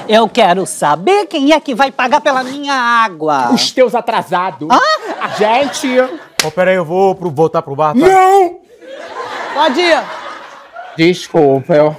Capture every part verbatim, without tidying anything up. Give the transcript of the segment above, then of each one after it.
Eu quero saber quem é que vai pagar pela minha água. Os teus atrasados. Ah? Gente... Ô, oh, peraí, eu vou pro, voltar pro bar, tá? Não! Pode ir. Desculpa, eu...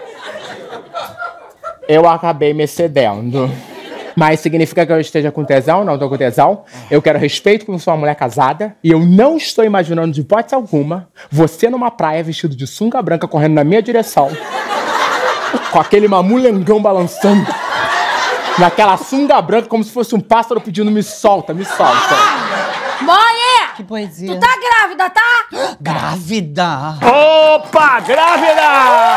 Eu acabei me excedendo. Mas significa que eu esteja com tesão? Não tô com tesão. Eu quero respeito como sou uma mulher casada. E eu não estou imaginando, de hipótese alguma, você numa praia vestido de sunga branca correndo na minha direção. Com aquele mamulengão balançando. Naquela sunga branca como se fosse um pássaro pedindo me solta, me solta. Mãe! Que poesia. Tu tá grávida, tá? Grávida. Opa, grávida!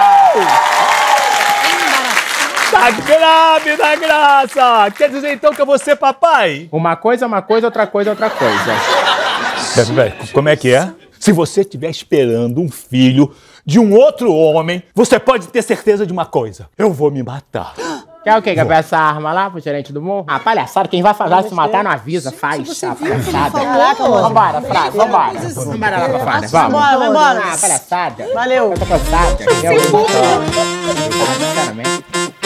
Tá grávida, Graça! Quer dizer então que eu vou ser papai? Uma coisa é uma coisa, outra coisa é outra coisa. Peraí, peraí, como é que é? Se você estiver esperando um filho de um outro homem, você pode ter certeza de uma coisa. Eu vou me matar. Quer o quê? Quer pegar essa arma lá pro gerente do morro? Ah, palhaçada, quem vai fazer se matar não avisa, faz. Ah, palhaçada. Caraca, mano. Vambora, Frávia, vambora. Vambora lá pra fora, vamos. Vambora, vai embora. Ah, palhaçada. Valeu. Eu tô cansada. Eu não tô... Sinceramente.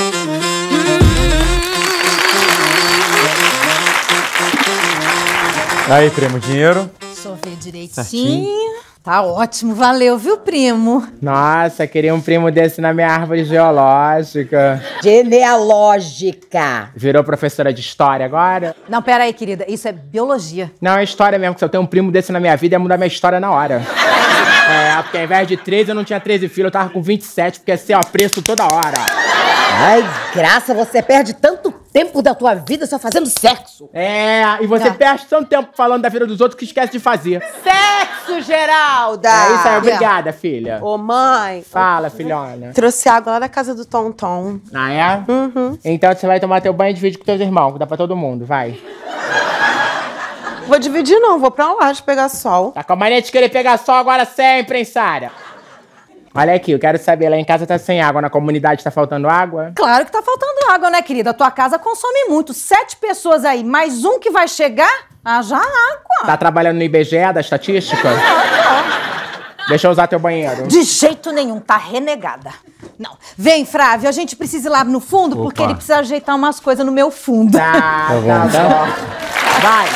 Aí, primo, dinheiro? Deixa eu ver direitinho. Tá ótimo, valeu, viu, primo? Nossa, queria um primo desse na minha árvore geológica. Genealógica. Virou professora de história agora? Não, pera aí, querida, isso é biologia. Não, é história mesmo, que se eu tenho um primo desse na minha vida, ia mudar minha história na hora. É, porque ao invés de treze, eu não tinha treze filhos, eu tava com vinte e sete, porque assim, ó, preço toda hora. Ai, Graça, você perde tanto tempo da tua vida só fazendo sexo. É, e você Tá. perde tanto tempo falando da vida dos outros que esquece de fazer. Sexo, Geralda! É isso aí, obrigada, filha. Ô, mãe. Fala, filhona. Trouxe água lá da casa do Tonton. Ah, é? Uhum. Então você vai tomar teu banho e divide com teus irmãos, que dá pra todo mundo, vai. Vou dividir não, vou pra lá de pegar sol. Tá com a mania de querer pegar sol agora sempre, hein, Sara? Olha aqui, eu quero saber, lá em casa tá sem água, na comunidade tá faltando água? Claro que tá faltando água, né, querida? Tua casa consome muito. Sete pessoas aí, mais um que vai chegar, haja água. Tá trabalhando no I B G E da estatística? Deixa eu usar teu banheiro. De jeito nenhum, tá renegada. Não. Vem, Frávio, a gente precisa ir lá no fundo, porque Opa. ele precisa ajeitar umas coisas no meu fundo. Tá, tá, tá. Vai.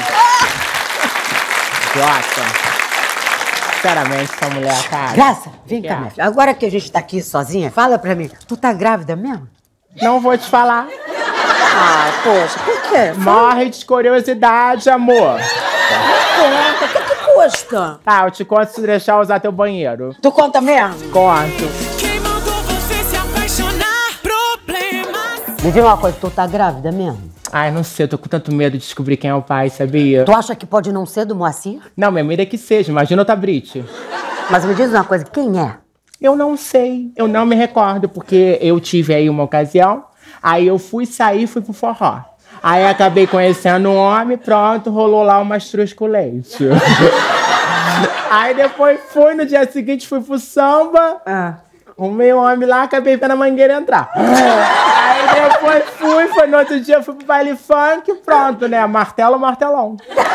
Idiota. Sinceramente, essa mulher, cara. Graça, vem cá, Yeah. minha filha. Agora que a gente tá aqui sozinha, fala pra mim. Tu tá grávida mesmo? Não vou te falar. Ah, poxa, por quê? Morre de curiosidade, amor. Conta, o que que custa? Tá, eu te conto se deixar eu usar teu banheiro. Tu conta mesmo? Conto. Quem mandou você se apaixonar? Problemas. Me diz uma coisa, tu tá grávida mesmo? Ai, não sei, eu tô com tanto medo de descobrir quem é o pai, sabia? Tu acha que pode não ser do Moacir? Não, minha mira é que seja, imagina outra Brit. Mas me diz uma coisa, quem é? Eu não sei, eu não me recordo, porque eu tive aí uma ocasião, aí eu fui sair e fui pro forró. Aí acabei conhecendo um homem, pronto, rolou lá uma mastruz com leite. Aí depois fui, no dia seguinte fui pro samba, Ah. arrumei um homem lá, acabei vendo a mangueira entrar. Aí depois fui, foi no outro dia, fui pro baile funk, pronto, né, martelo, martelão.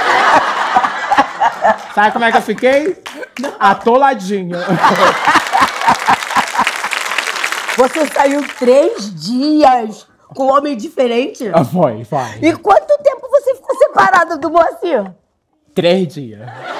Sabe como é que eu fiquei? Atoladinho. Você saiu três dias com um homem diferente? Ah, foi, foi. E quanto tempo você ficou separada do Moacir? Três dias.